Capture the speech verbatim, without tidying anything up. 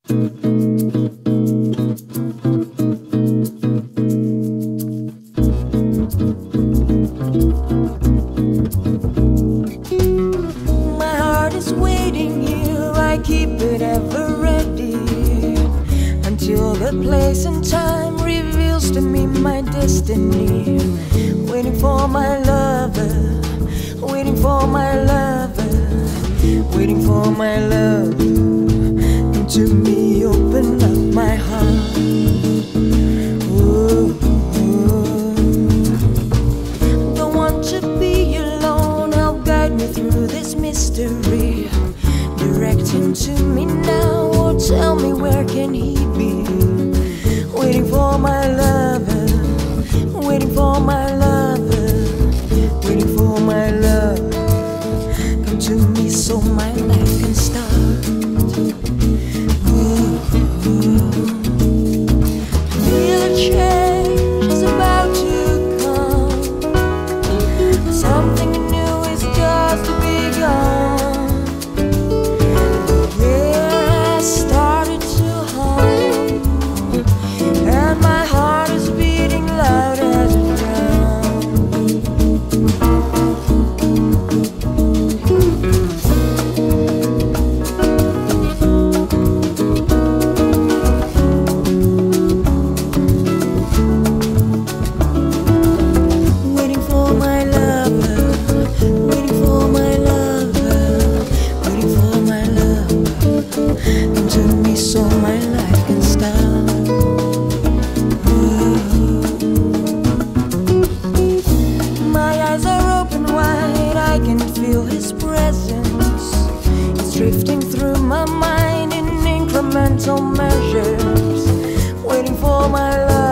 My heart is waiting here, I keep it ever ready, until the place and time reveals to me my destiny. Waiting for my lover, waiting for my lover, waiting for my lover. And to me, open up my heart. Ooh, ooh. Don't want to be alone, help guide me through this mystery. Direct him to me now, or tell me where can he be. Waiting for my lover, waiting for my lover, waiting for my lover. Come to me so my life can start. Ooh, ooh. Feel a change is about to come. Something new is just begun. Yeah, I started to hum, and my heart is beating loud as a drum. Waiting for my lover, waiting for my lover, waiting for my lover. Come to me so my life can start. My eyes are open wide, I can feel his presence. It's drifting through my mind in incremental measures. Waiting for my love.